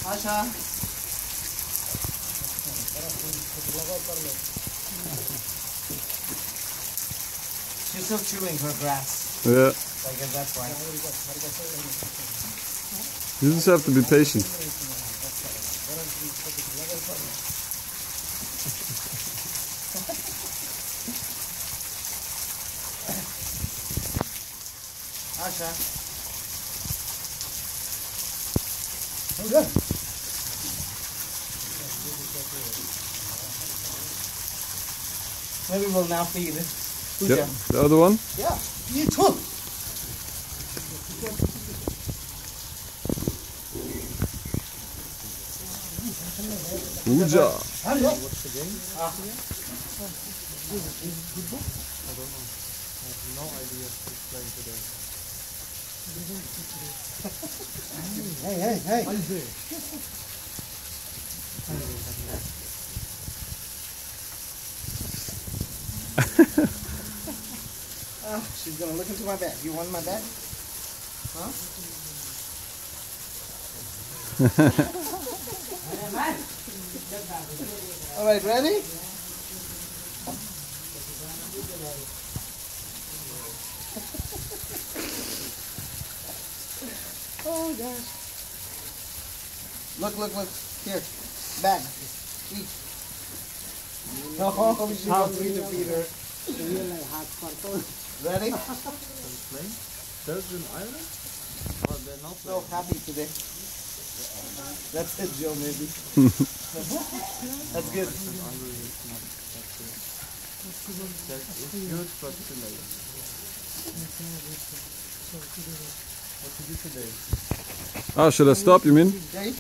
Asha. She's still chewing her grass. Yeah. So I guess that's why. You just have to be patient. Asha. Oh, good. Maybe we'll now feed it. Yeah. The other one? Yeah, you too. Uja. What's the game? No idea who's playing today. Hey. She's gonna look into my bag. You want my bag? Huh? All right, ready? Oh gosh. Look. Here. Bag. Eat. Oh, she wants me to feed her. Ready? Playing? There's an island? Or they're not So happy today. That's it, Joe, maybe. That's good. It's good, but too late. What to do today? Ah, should I stop, you mean? Okay.